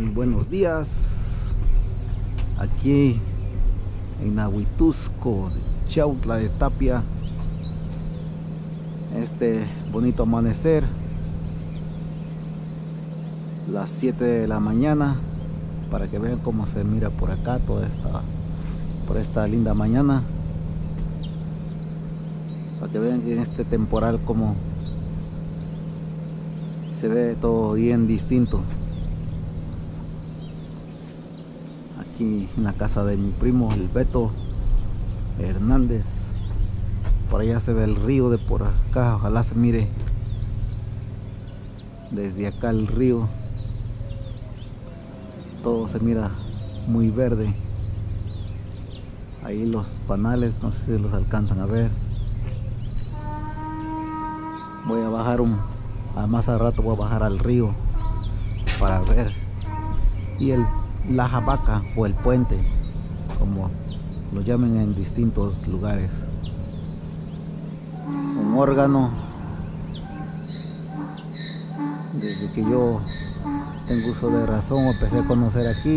Buenos días, aquí en Nahuitusco, Chautla de Tapia. Este bonito amanecer, las 7 de la mañana, para que vean cómo se mira por acá por esta linda mañana, para que vean que en este temporal como se ve todo bien distinto. Aquí en la casa de mi primo, el Beto Hernández. Por allá se ve el río de por acá, ojalá se mire desde acá el río. Todo se mira muy verde. Ahí los panales, no sé si los alcanzan a ver. Voy a bajar más a rato voy a bajar al río para ver. Y la jabaca o el puente, como lo llamen en distintos lugares. Un órgano, desde que yo tengo uso de razón, empecé a conocer aquí,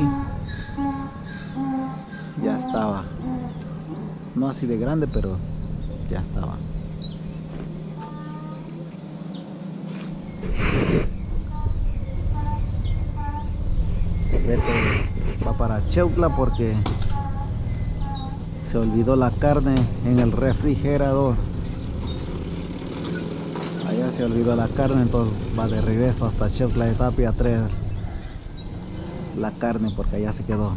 ya estaba, no así de grande, pero ya estaba. Beto va para Chautla porque se olvidó la carne en el refrigerador. Allá se olvidó la carne, entonces va de regreso hasta Chautla de Tapia a traer la carne porque allá se quedó.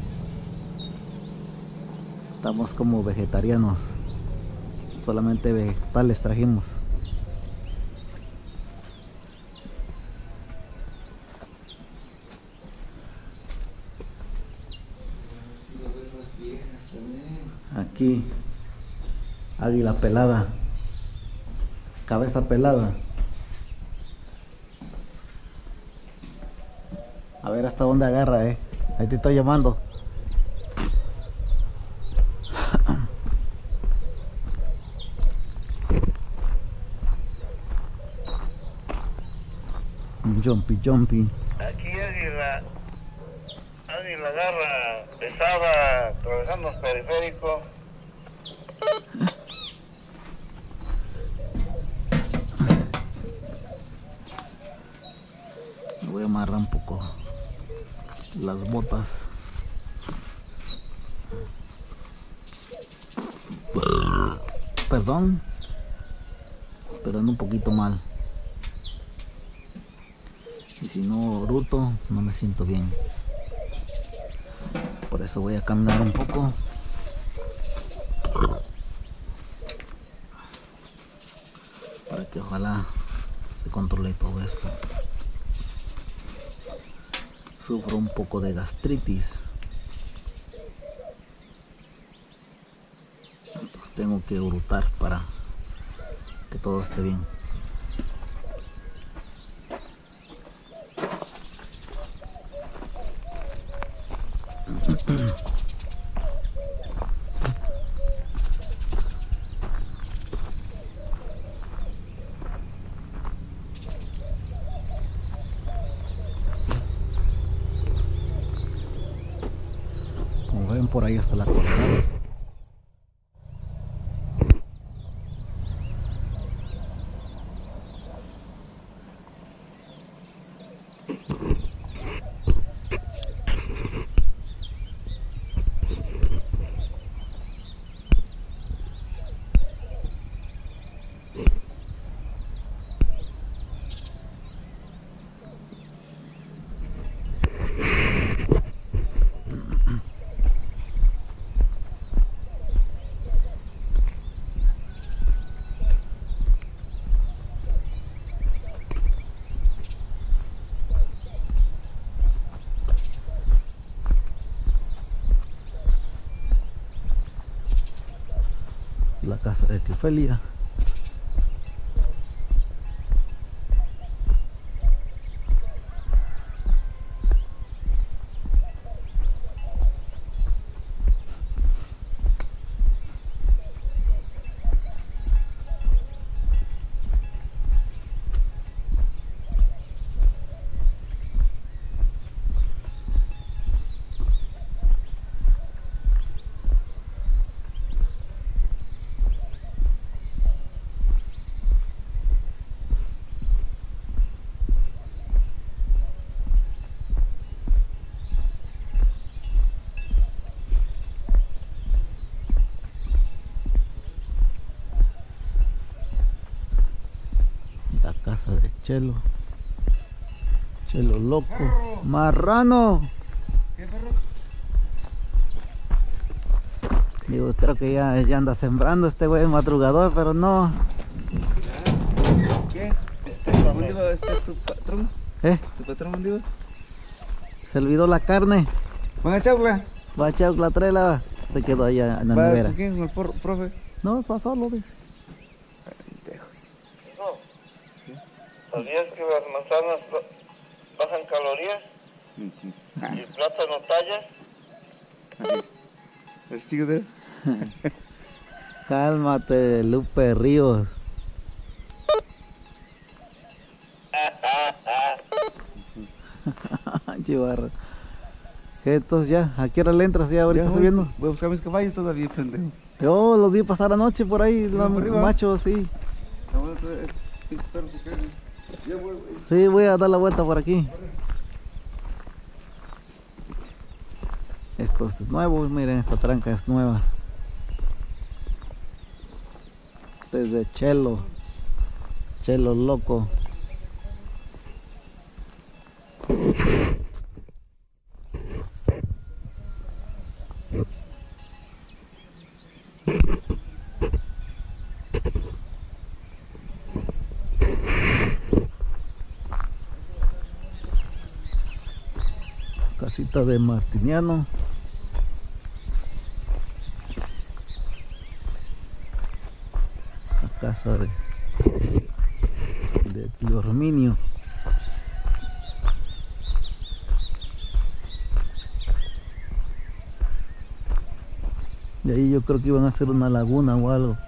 Estamos como vegetarianos, solamente vegetales trajimos. Aquí, águila pelada, cabeza pelada. A ver hasta dónde agarra, ahí te estoy llamando. Jumpy, jumpy. Aquí águila garra pesada, atravesando el periférico. Voy a amarrar un poco las botas. Perdón, pero ando un poquito mal. Y si no bruto, no me siento bien. Por eso voy a caminar un poco. Para que ojalá se controle todo esto. Sufro un poco de gastritis. Entonces tengo que brutar para que todo esté bien. Como ven, por ahí está la coordenada. La casa de Tifelia. casa de Chelo. Chelo loco. ¡Perro! ¡Marrano! ¿Qué, perro? Digo, creo que ya anda sembrando este güey madrugador, pero no. ¿Qué? ¿Dónde iba tu patrón? ¿Tu patrón dónde iba? Se olvidó la carne. ¿Van a echarla? Va a echar la trela. Se quedó allá en la nevera. ¿Con quién? ¿Con el profe? No, va solo, dice. No. ¿Sabías que las manzanas bajan calorías? ¿Y el plátano talla? ¿Los chicos de eso? Cálmate, Lupe Ríos. Chivarro. ¿Qué entonces ya? ¿A qué hora le entras ya ahorita subiendo? Voy a buscar mis caballos todavía, pendejo. Yo los vi pasar anoche por ahí, los machos, sí. Sí, voy a dar la vuelta por aquí. Esto es nuevo, miren, esta tranca es nueva. Desde Chelo. Chelo loco. Casita de Martiniano. La casa de tío Herminio. Y ahí yo creo que iban a hacer una laguna o algo.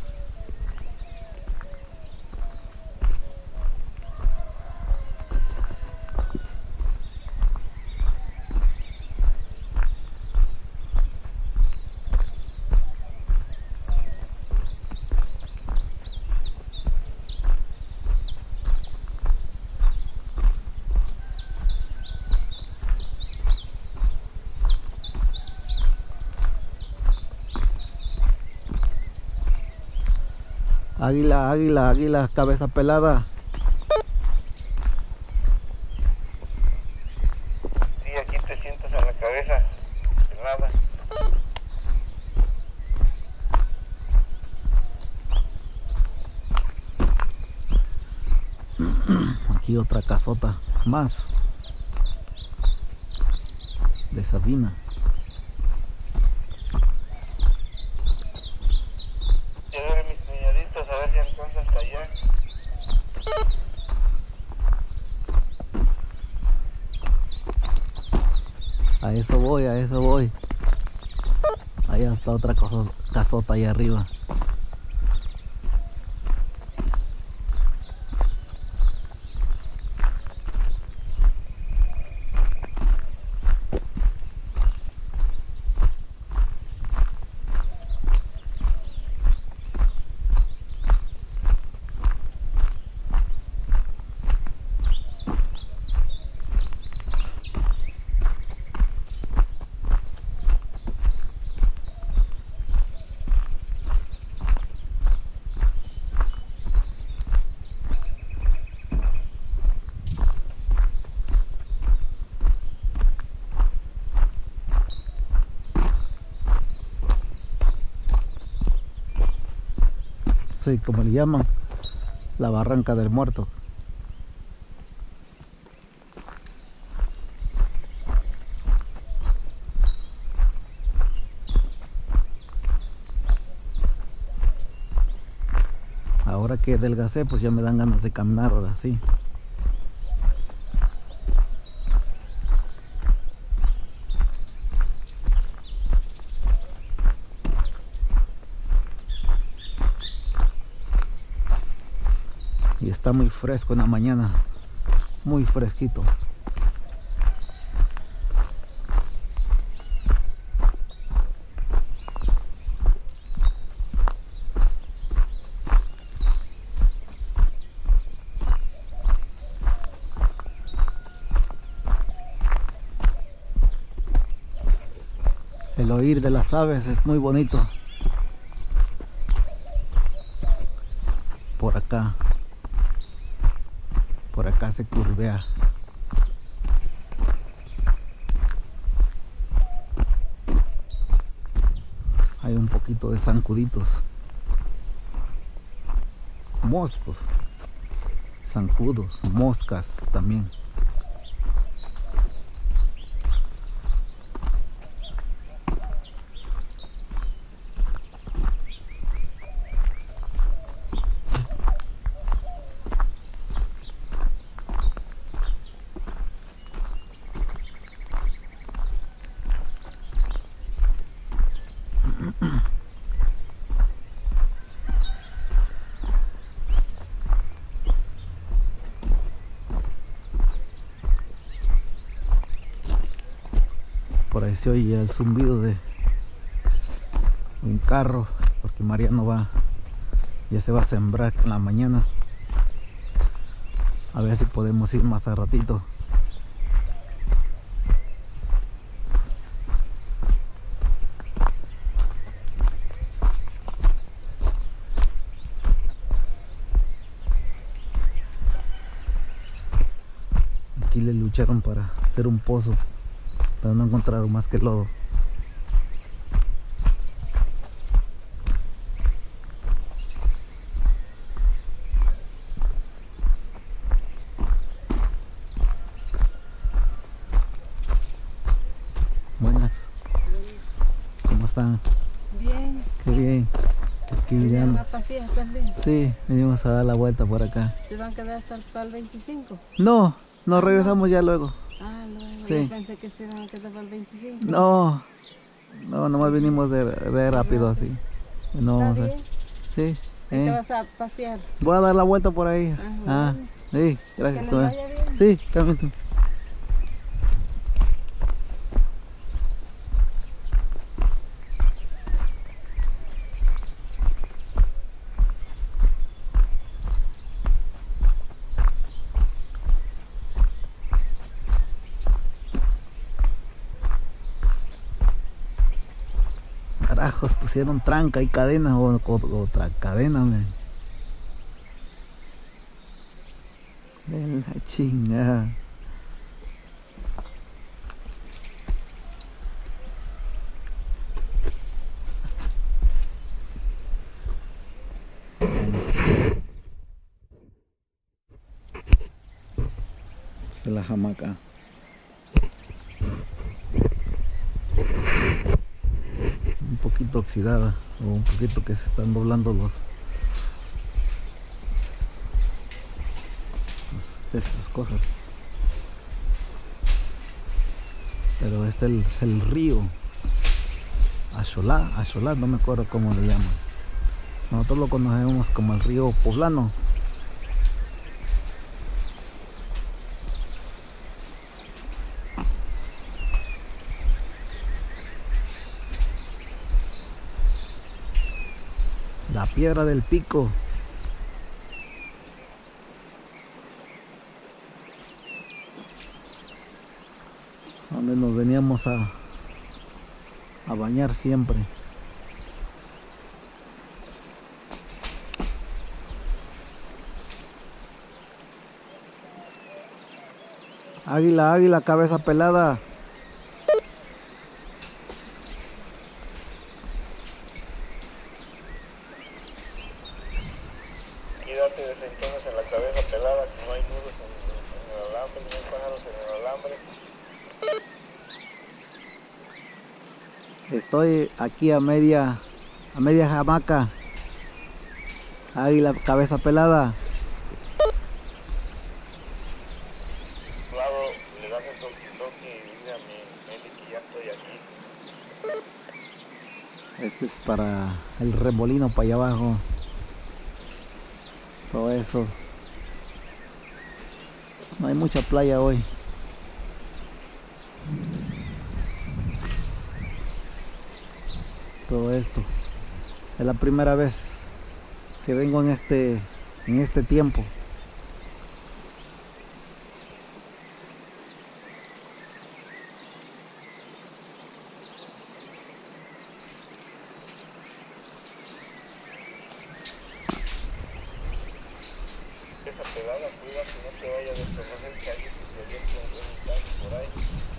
Águila, águila, águila, cabeza pelada. Sí, aquí te sientas en la cabeza. Nada. Aquí otra casota más de Sabina. Quiero ver mis puñaditos a ver si alcanzo hasta allá. A eso voy, a eso voy. Allá está otra casota ahí arriba. Sí, como le llaman, la barranca del muerto. Ahora que adelgacé, pues ya me dan ganas de caminar ahora sí. Y está muy fresco en la mañana, muy fresquito. El oír de las aves es muy bonito. Por acá. Por acá se curvea. Hay un poquito de zancuditos. Moscos. Zancudos, moscas también. Por ahí se oye el zumbido de un carro, porque Mariano ya se va a sembrar en la mañana. A ver si podemos ir más a ratito. Aquí le lucharon para hacer un pozo, pero no encontraron más que lodo. Buenas. ¿Cómo están? Bien. Qué bien. Aquí ¿Vinieron a pasear también? Sí, venimos a dar la vuelta por acá. ¿Se van a quedar hasta el 25? No, nos regresamos ya luego. Ah, luego. Sí. Yo pensé que se iban a quedar para el 25. No, nomás venimos de rápido así. No ¿Está vamos a... bien? Sí. ¿Y te vas a pasear? Voy a dar la vuelta por ahí. Ah, Sí, gracias. Que les vaya bien. Sí, también tú. Carajos, pusieron tranca y cadena o otra cadena, man. De la chingada. Esta es la hamaca. Un poquito oxidada, o un poquito que se están doblando estas cosas. Pero este es el río Axolá, no me acuerdo cómo le llaman. Nosotros lo conocemos como el río Poblano. La Piedra del Pico. Donde nos veníamos a bañar siempre. Águila, cabeza pelada. Quédate desde entonces en la cabeza pelada, que no hay nudos en el alambre, no hay pájaros en el alambre. Estoy aquí a media hamaca. Águila, cabeza pelada. Claro, le das el toque y dile a mi Meli que ya estoy aquí. Este es para el remolino para allá abajo. Todo eso. No hay mucha playa hoy. Todo esto. Es la primera vez que vengo en este tiempo. Esa pelada, cuida que no te vaya a desplomar el calle, que se aviente un caso por ahí.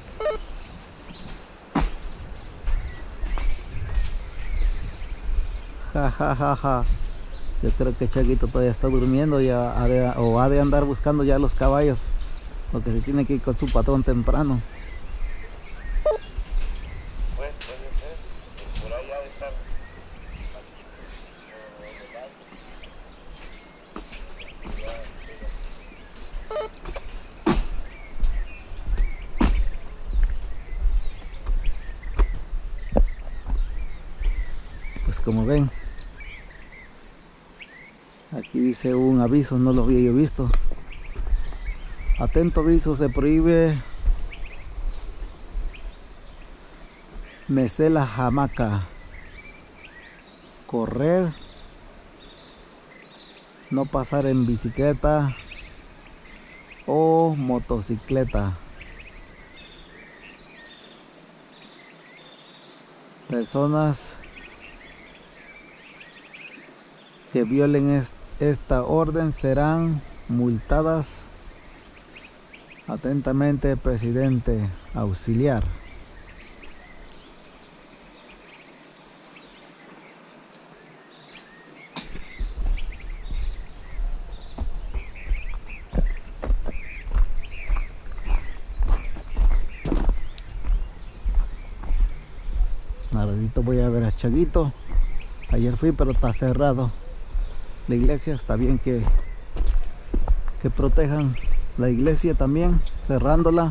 Ja, ja, ja, ja. Yo creo que Chaguito todavía está durmiendo o ha de andar buscando ya los caballos, porque se tiene que ir con su patrón temprano. Pues puede ser, por ahí ha de estar Pues como ven, aquí dice un aviso, no lo había yo visto. Atento aviso, se prohíbe mecer la hamaca, correr, no pasar en bicicleta o motocicleta. Personas que violen esta orden serán multadas. Atentamente, presidente auxiliar. Ahorita voy a ver a Chaguito. Ayer fui, pero está cerrado. La iglesia está bien que protejan la iglesia también, cerrándola.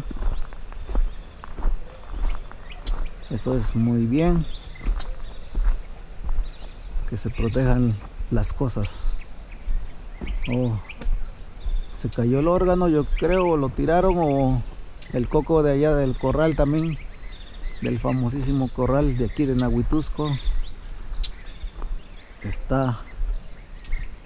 Eso es muy bien, que se protejan las cosas. Oh, se cayó el órgano, yo creo, lo tiraron, o el coco de allá del corral también, del famosísimo corral de aquí de Nahuitusco, está